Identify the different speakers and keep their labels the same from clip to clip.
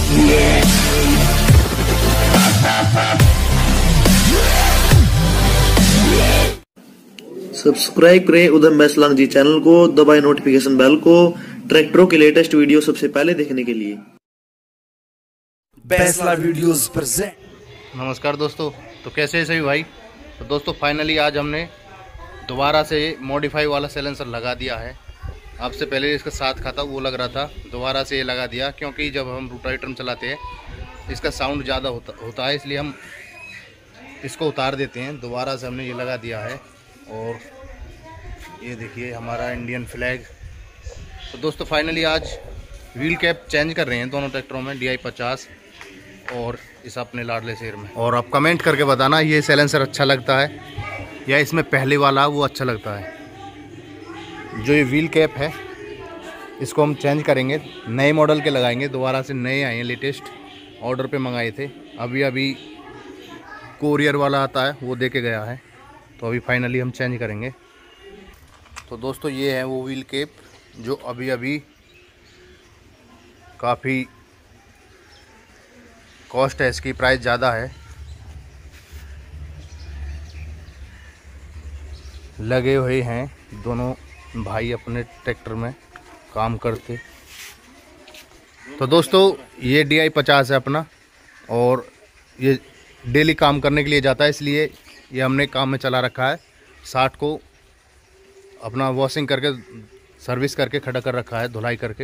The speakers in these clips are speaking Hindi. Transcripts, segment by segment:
Speaker 1: सब्सक्राइब करें उधम बैसलांग जी चैनल को, दबाएं नोटिफिकेशन बेल को ट्रैक्टरों के लेटेस्ट वीडियो सबसे पहले देखने के लिए।
Speaker 2: Baisla videos present.
Speaker 3: नमस्कार दोस्तों, तो कैसे हैं सभी भाई। तो दोस्तों फाइनली आज हमने दोबारा से मॉडिफाई वाला साइलेंसर लगा दिया है। आपसे पहले इसका साथ खाता वो लग रहा था, दोबारा से ये लगा दिया क्योंकि जब हम रोटावेटर चलाते हैं इसका साउंड ज़्यादा होता है, इसलिए हम इसको उतार देते हैं। दोबारा से हमने ये लगा दिया है और ये देखिए हमारा इंडियन फ्लैग। तो दोस्तों फाइनली आज व्हील कैप चेंज कर रहे हैं दोनों ट्रैक्टरों में, DI 50 और इस अपने लाडले शेर में। और आप कमेंट करके बताना ये साइलेंसर अच्छा लगता है या इसमें पहले वाला वो अच्छा लगता है। जो ये व्हील कैप है इसको हम चेंज करेंगे, नए मॉडल के लगाएंगे। दोबारा से नए आए हैं, लेटेस्ट ऑर्डर पे मंगाए थे, अभी कोरियर वाला आता है वो दे के गया है, तो अभी फाइनली हम चेंज करेंगे। तो दोस्तों ये है वो व्हील कैप जो अभी काफ़ी कॉस्ट है, इसकी प्राइस ज़्यादा है। लगे हुए हैं दोनों भाई अपने ट्रैक्टर में काम करते। तो दोस्तों ये DI 50 है अपना और ये डेली काम करने के लिए जाता है, इसलिए ये हमने काम में चला रखा है। 60 को अपना वॉशिंग करके सर्विस करके खड़ा कर रखा है, धुलाई करके।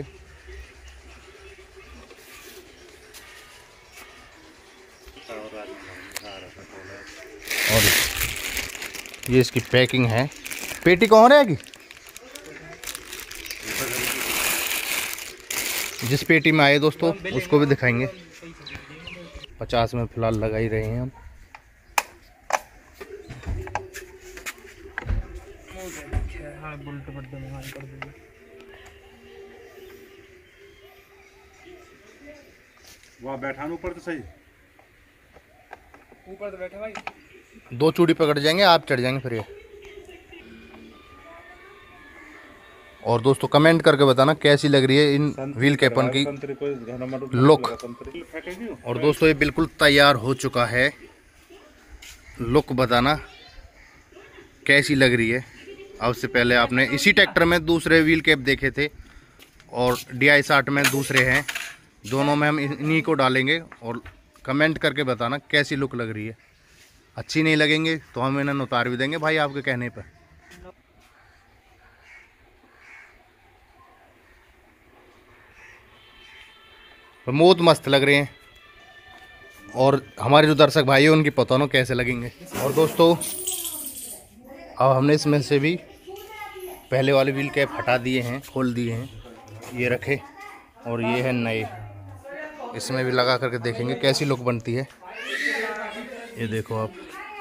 Speaker 3: और ये इसकी पैकिंग है। पेटी कौन रहेगी? जिस पेटी में आए दोस्तों उसको भी दिखाएंगे। 50 में फिलहाल लगा ही रहे हैं हम।
Speaker 4: वहाँ बैठा ऊपर तो सही,
Speaker 5: ऊपर तो बैठे भाई।
Speaker 3: 2 चूड़ी पकड़ जाएंगे, आप चढ़ जाएंगे फिर ये। और दोस्तों कमेंट करके बताना कैसी लग रही है इन व्हील कैपन की लुक। और दोस्तों ये बिल्कुल तैयार हो चुका है, लुक बताना कैसी लग रही है। अब से पहले आपने इसी ट्रैक्टर में दूसरे व्हील कैप देखे थे और DI 60 में दूसरे हैं, दोनों में हम इन्हीं को डालेंगे। और कमेंट करके बताना कैसी लुक लग रही है। अच्छी नहीं लगेंगे तो हम इन्हें उतार भी देंगे भाई आपके कहने पर। बहुत मस्त लग रहे हैं और हमारे जो दर्शक भाई हैं उनकी पता ना कैसे लगेंगे। और दोस्तों अब हमने इसमें से भी पहले वाले व्हील कैप हटा दिए हैं, खोल दिए हैं, ये रखे। और ये है नए, इसमें भी लगा करके देखेंगे कैसी लुक बनती है। ये देखो आप।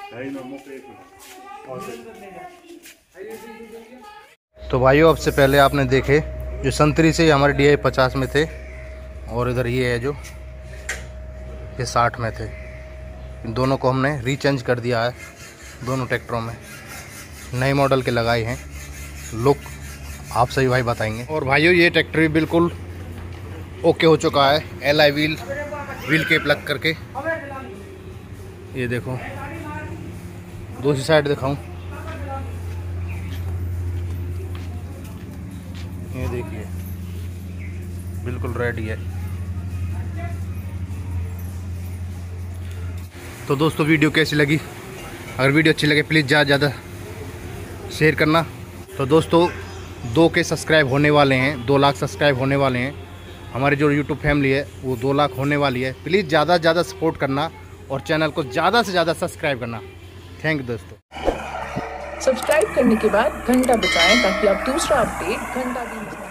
Speaker 3: तो भाइयों अब से पहले आपने देखे जो संतरी से हमारे DI 50 में थे और इधर ये है जो ये 60 में थे। इन दोनों को हमने रीचेंज कर दिया है, दोनों ट्रैक्टरों में नए मॉडल के लगाए हैं। लुक आप सही भाई बताएंगे। और भाइयों ये ट्रैक्टर भी बिल्कुल ओके हो चुका है, LI व्हील कैप लग करके। ये देखो दूसरी साइड दिखाऊं, ये देखिए बिल्कुल रेडी है। तो दोस्तों वीडियो कैसी लगी? अगर वीडियो अच्छी लगे प्लीज़ ज़्यादा शेयर करना। तो दोस्तों 2K सब्सक्राइब होने वाले हैं, 2 लाख सब्सक्राइब होने वाले हैं। हमारी जो YouTube फैमिली है वो 2 लाख होने वाली है। प्लीज़ ज़्यादा से ज़्यादा सपोर्ट करना और चैनल को ज़्यादा से ज़्यादा सब्सक्राइब करना। थैंक यू दोस्तों।
Speaker 6: सब्सक्राइब करने के बाद घंटा बजाएं ताकि आप दूसरा अपडेट घंटा भी